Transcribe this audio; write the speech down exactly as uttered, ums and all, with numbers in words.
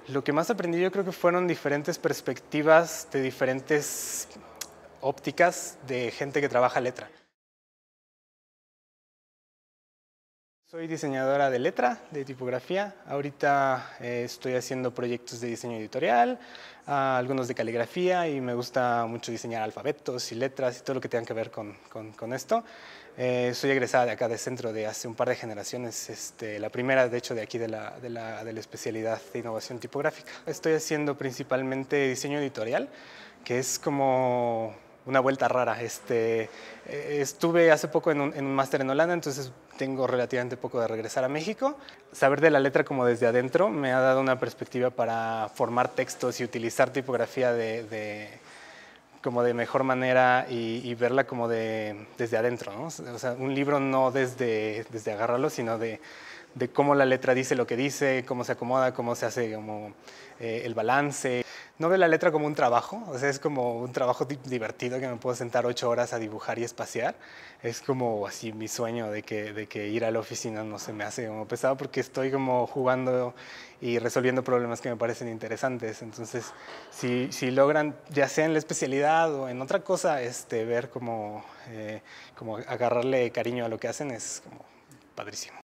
Lo que más aprendí yo creo que fueron diferentes perspectivas de diferentes ópticas de gente que trabaja letra. Soy diseñadora de letra, de tipografía. Ahorita eh, estoy haciendo proyectos de diseño editorial, ah, algunos de caligrafía y me gusta mucho diseñar alfabetos y letras y todo lo que tenga que ver con, con, con esto. Eh, soy egresada de acá de Centro de hace un par de generaciones, este, la primera de hecho de aquí de la, de, la, de la especialidad de innovación tipográfica. Estoy haciendo principalmente diseño editorial, que es como una vuelta rara. Este, eh, estuve hace poco en un, en un máster en Holanda, entonces tengo relativamente poco de regresar a México. Saber de la letra como desde adentro me ha dado una perspectiva para formar textos y utilizar tipografía de, de, como de mejor manera y, y verla como de, desde adentro, ¿no? O sea, un libro no desde, desde agarrarlo, sino de, de cómo la letra dice lo que dice, cómo se acomoda, cómo se hace como, eh, el balance. No veo la letra como un trabajo, o sea, es como un trabajo divertido que me puedo sentar ocho horas a dibujar y espaciar. Es como así mi sueño de que, de que ir a la oficina no se me hace como pesado porque estoy como jugando y resolviendo problemas que me parecen interesantes. Entonces, si, si logran, ya sea en la especialidad o en otra cosa, este, ver como, eh, como agarrarle cariño a lo que hacen es como padrísimo.